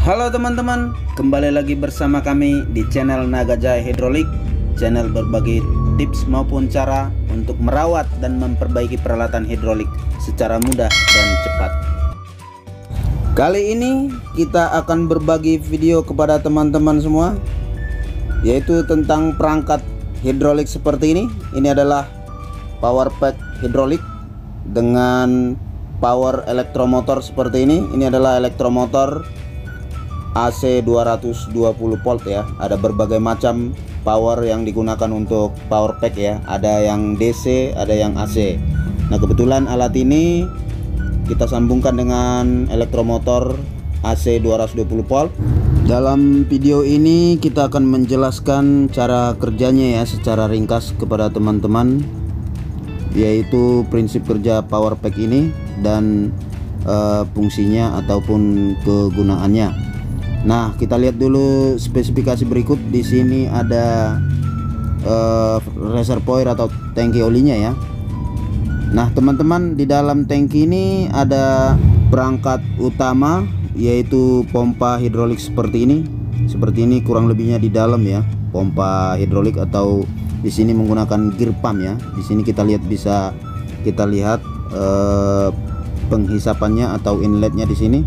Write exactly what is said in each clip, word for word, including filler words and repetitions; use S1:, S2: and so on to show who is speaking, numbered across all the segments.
S1: Halo teman-teman, kembali lagi bersama kami di channel Naga Jaya Hidrolik, channel berbagi tips maupun cara untuk merawat dan memperbaiki peralatan hidrolik secara mudah dan cepat. Kali ini kita akan berbagi video kepada teman-teman semua, yaitu tentang perangkat hidrolik seperti ini. Ini adalah power pack hidrolik dengan power elektromotor seperti ini. Ini adalah elektromotor A C dua ratus dua puluh volt ya. Ada berbagai macam power yang digunakan untuk power pack ya. Ada yang D C, ada yang A C. Nah, kebetulan alat ini kita sambungkan dengan elektromotor A C dua ratus dua puluh volt. Dalam video ini kita akan menjelaskan cara kerjanya ya secara ringkas kepada teman-teman, yaitu prinsip kerja power pack ini dan uh, fungsinya ataupun kegunaannya. Nah, kita lihat dulu spesifikasi berikut. Di sini ada uh, reservoir atau tangki olinya ya. Nah, teman-teman, di dalam tangki ini ada perangkat utama, yaitu pompa hidrolik seperti ini. Seperti ini kurang lebihnya di dalam ya, pompa hidrolik, atau di sini menggunakan gear pump ya. Di sini kita lihat bisa kita lihat uh, penghisapannya atau inletnya di sini.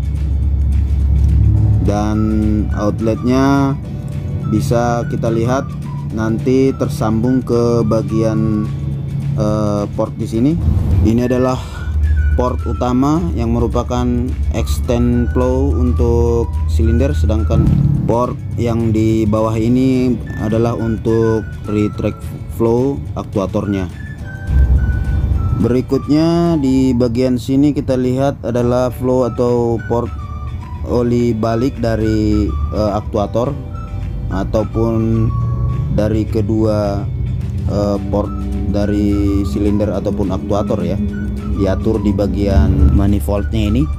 S1: Dan outletnya bisa kita lihat nanti tersambung ke bagian uh, port di sini. Ini adalah port utama yang merupakan extend flow untuk silinder, sedangkan port yang di bawah ini adalah untuk retract flow aktuatornya. Berikutnya di bagian sini kita lihat adalah flow atau port oli balik dari uh, aktuator ataupun dari kedua uh, port dari silinder ataupun aktuator ya, diatur di bagian manifoldnya ini.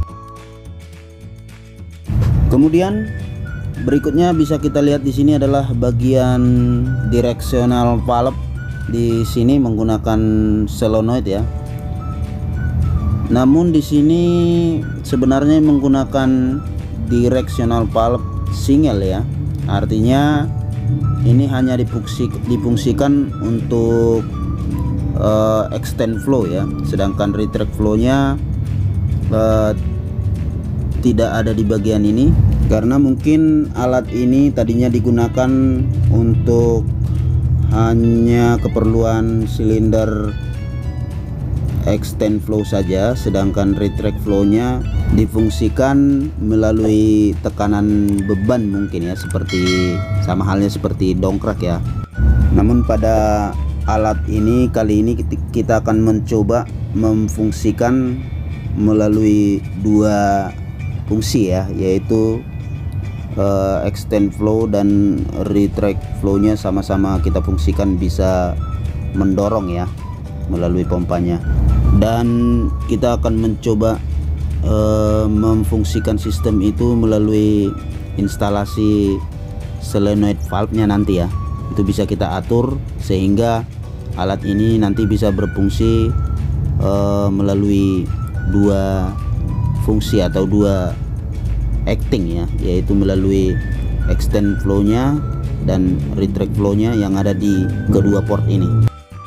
S1: Kemudian berikutnya bisa kita lihat di sini adalah bagian directional valve. Di sini menggunakan solenoid ya. Namun di sini sebenarnya menggunakan directional valve single ya. Artinya ini hanya difungsi, difungsikan untuk uh, extend flow ya. Sedangkan retract flow-nya uh, tidak ada di bagian ini, karena mungkin alat ini tadinya digunakan untuk hanya keperluan silinder extend flow saja, sedangkan retract flow-nya difungsikan melalui tekanan beban mungkin ya, seperti sama halnya seperti dongkrak ya. Namun pada alat ini kali ini kita akan mencoba memfungsikan melalui dua fungsi ya, yaitu uh, extend flow dan retract flow-nya sama-sama kita fungsikan bisa mendorong ya melalui pompanya. Dan kita akan mencoba uh, memfungsikan sistem itu melalui instalasi solenoid valve-nya nanti ya. Itu bisa kita atur sehingga alat ini nanti bisa berfungsi uh, melalui dua fungsi atau dua acting ya, yaitu melalui extend flow-nya dan retract flow-nya yang ada di kedua port ini.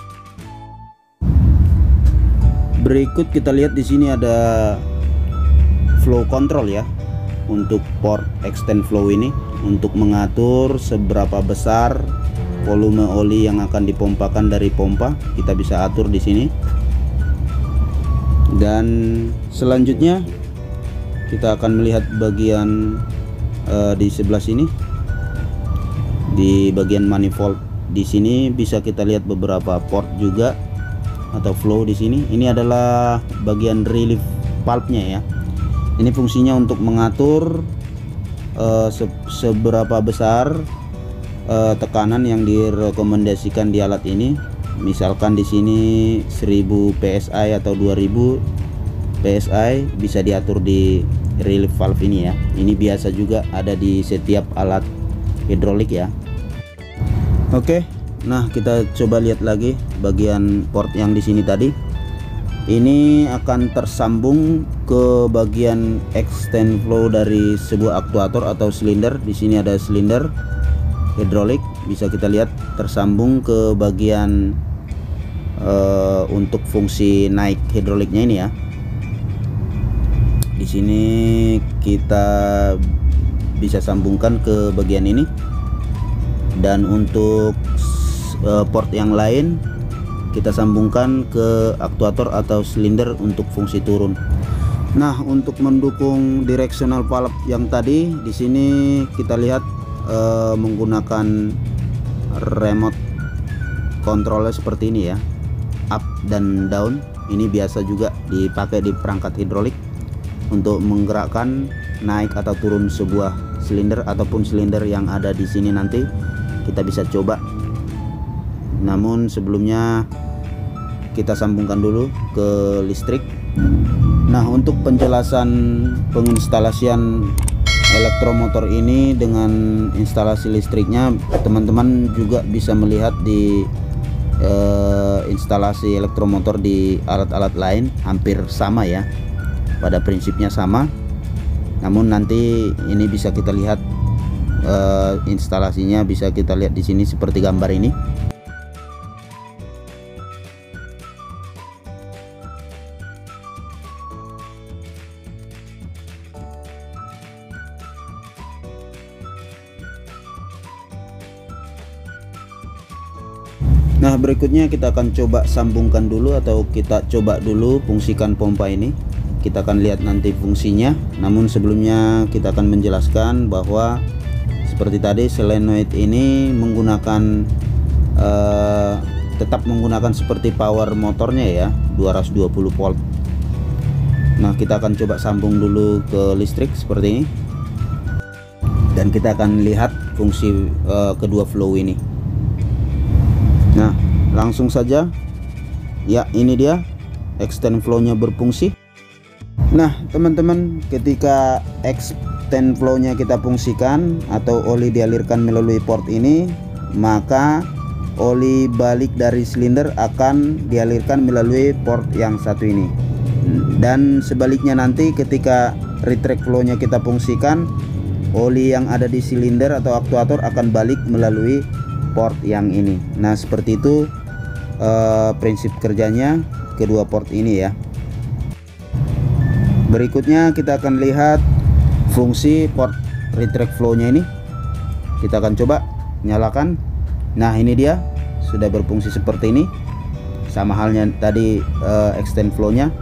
S1: Berikut kita lihat di sini ada flow control ya untuk port extend flow ini, untuk mengatur seberapa besar volume oli yang akan dipompakan dari pompa. Kita bisa atur di sini. Dan selanjutnya kita akan melihat bagian uh, di sebelah sini, di bagian manifold. Di sini bisa kita lihat beberapa port juga atau flow di sini. Ini adalah bagian relief valve-nya ya. Ini fungsinya untuk mengatur uh, se seberapa besar uh, tekanan yang direkomendasikan di alat ini. Misalkan di sini seribu P S I atau dua ribu P S I bisa diatur di relief valve ini ya. Ini biasa juga ada di setiap alat hidrolik ya. Oke. Nah, kita coba lihat lagi bagian port yang di sini tadi. ini akan tersambung ke bagian extend flow dari sebuah aktuator atau silinder. Di sini ada silinder hidrolik, bisa kita lihat tersambung ke bagian uh, untuk fungsi naik hidroliknya ini ya. Di sini kita bisa sambungkan ke bagian ini, dan untuk uh, port yang lain kita sambungkan ke aktuator atau silinder untuk fungsi turun. Nah, untuk mendukung directional valve yang tadi, di sini kita lihat uh, menggunakan remote controller seperti ini ya, up dan down. Ini biasa juga dipakai di perangkat hidrolik untuk menggerakkan naik atau turun sebuah silinder ataupun silinder yang ada di sini. Nanti kita bisa coba, namun sebelumnya kita sambungkan dulu ke listrik. Nah, untuk penjelasan penginstalasian elektromotor ini dengan instalasi listriknya, teman-teman juga bisa melihat di eh, instalasi elektromotor di alat-alat lain, hampir sama ya, pada prinsipnya sama. Namun nanti ini bisa kita lihat eh, instalasinya, bisa kita lihat di sini seperti gambar ini. Nah, berikutnya kita akan coba sambungkan dulu, atau kita coba dulu fungsikan pompa ini. Kita akan lihat nanti fungsinya. Namun sebelumnya kita akan menjelaskan bahwa seperti tadi solenoid ini menggunakan uh, tetap menggunakan seperti power motornya ya, dua ratus dua puluh volt. Nah, kita akan coba sambung dulu ke listrik seperti ini, dan kita akan lihat fungsi uh, kedua flow ini. Nah, langsung saja ya, ini dia extend flow-nya berfungsi. Nah, teman-teman, ketika extend flow-nya kita fungsikan atau oli dialirkan melalui port ini, maka oli balik dari silinder akan dialirkan melalui port yang satu ini. Dan sebaliknya, nanti ketika retract flow-nya kita fungsikan, oli yang ada di silinder atau aktuator akan balik melalui port yang ini. Nah, seperti itu uh, prinsip kerjanya kedua port ini ya. Berikutnya kita akan lihat fungsi port retract flow-nya ini. Kita akan coba nyalakan. Nah, ini dia sudah berfungsi seperti ini, sama halnya tadi uh, extend flow-nya.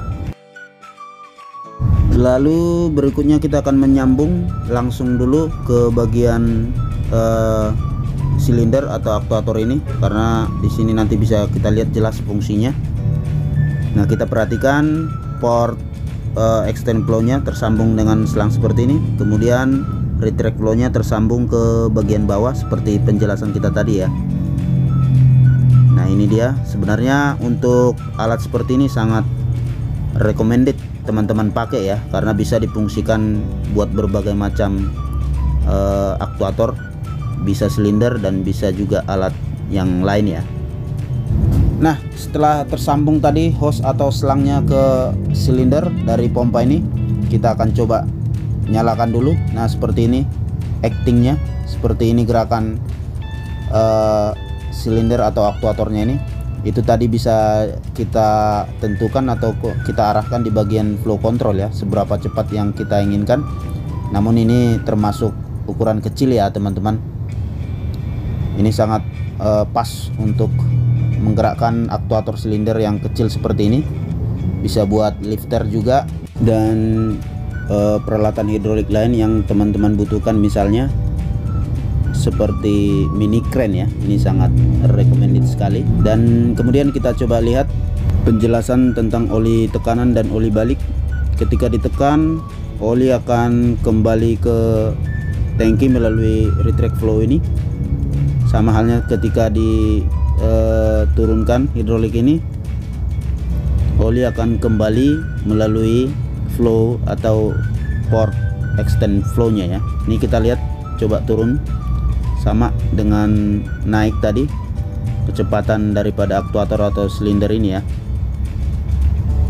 S1: Lalu berikutnya kita akan menyambung langsung dulu ke bagian uh, silinder atau aktuator ini, karena di sini nanti bisa kita lihat jelas fungsinya. Nah, kita perhatikan port uh, extend flow-nya tersambung dengan selang seperti ini, kemudian retract flow-nya tersambung ke bagian bawah seperti penjelasan kita tadi ya. Nah, ini dia. Sebenarnya untuk alat seperti ini sangat recommended teman-teman pakai ya, karena bisa difungsikan buat berbagai macam uh, aktuator, bisa silinder dan bisa juga alat yang lain ya. Nah, setelah tersambung tadi hose atau selangnya ke silinder dari pompa ini, kita akan coba nyalakan dulu. Nah, seperti ini actingnya, seperti ini gerakan uh, silinder atau aktuatornya ini. Itu tadi bisa kita tentukan atau kita arahkan di bagian flow control ya, seberapa cepat yang kita inginkan. Namun ini termasuk ukuran kecil ya teman-teman. Ini sangat uh, pas untuk menggerakkan aktuator silinder yang kecil seperti ini. Bisa buat lifter juga, dan uh, peralatan hidrolik lain yang teman-teman butuhkan, misalnya seperti mini crane ya. Ini sangat recommended sekali. Dan kemudian kita coba lihat penjelasan tentang oli tekanan dan oli balik. Ketika ditekan, oli akan kembali ke tangki melalui retract flow ini. Sama halnya ketika diturunkan hidrolik ini, oli akan kembali melalui flow atau port extend flow-nya ya. Ini kita lihat, coba turun, sama dengan naik tadi kecepatan daripada aktuator atau silinder ini ya.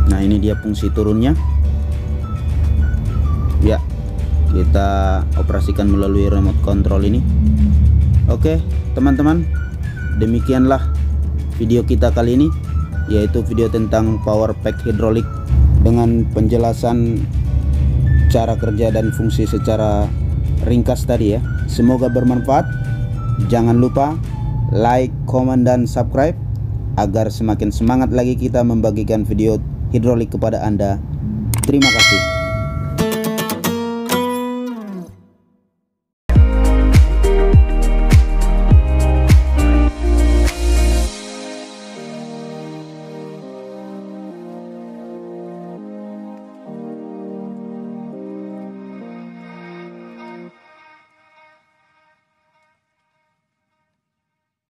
S1: Nah, ini dia fungsi turunnya. Ya, kita operasikan melalui remote control ini. Oke teman-teman, demikianlah video kita kali ini, yaitu video tentang power pack hidrolik dengan penjelasan cara kerja dan fungsi secara ringkas tadi ya. Semoga bermanfaat. Jangan lupa like, comment, dan subscribe agar semakin semangat lagi kita membagikan video hidrolik kepada Anda. Terima kasih.